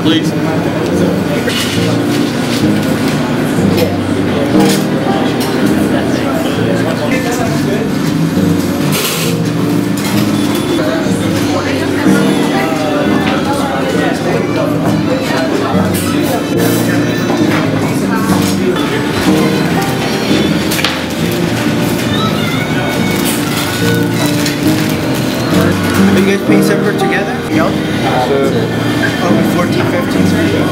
please. Are you guys paying separate together? Yep. Oh, 14, 15,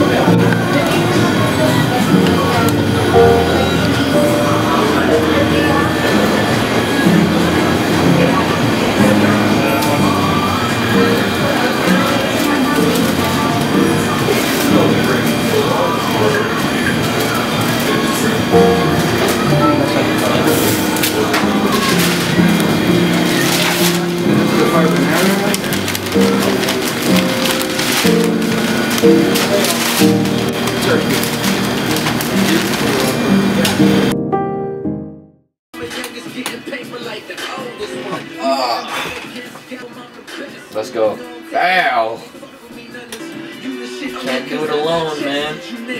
Let's go. Ow! Can't do it alone, man.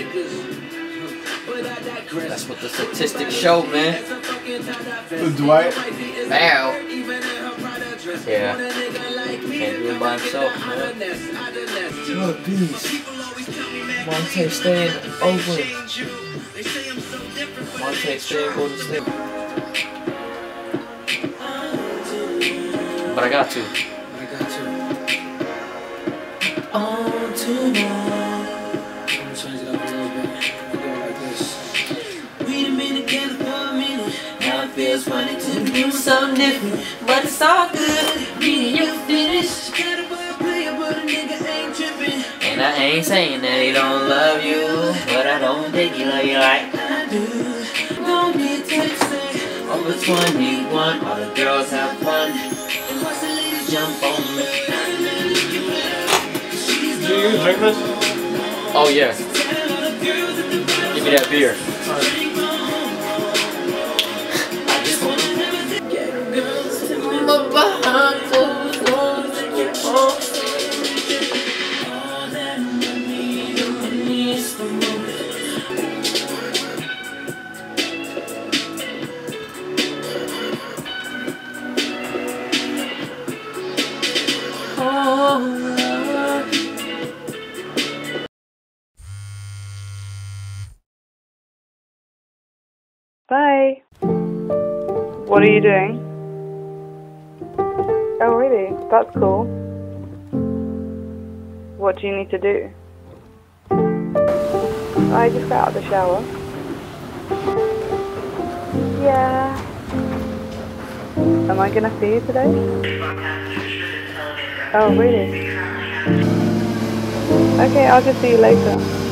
That's what the statistics show, man. Dwight? Ow! Yeah. Can't do it by himself, man. What a beast. Monte stay in Oakland. Monte stay in Golden State. But I got to. On tonight. I'm gonna change it up a little bit. We'll go like this. We've been together for a minute. Now it feels funny to do something different, but it's all good. Me and you finished. Got a ball player, but a nigga ain't tripping. And I ain't saying that he don't love you, but I don't think he love you like I do. Don't need texting. over 21. All the girls have fun. And watch the ladies Jump on me. Do you drink this? Oh yeah. Give me that beer. Bye. What are you doing? Oh really? That's cool. What do you need to do? I just got out of the shower. Yeah. Am I gonna see you today? Oh really? Okay, I'll just see you later.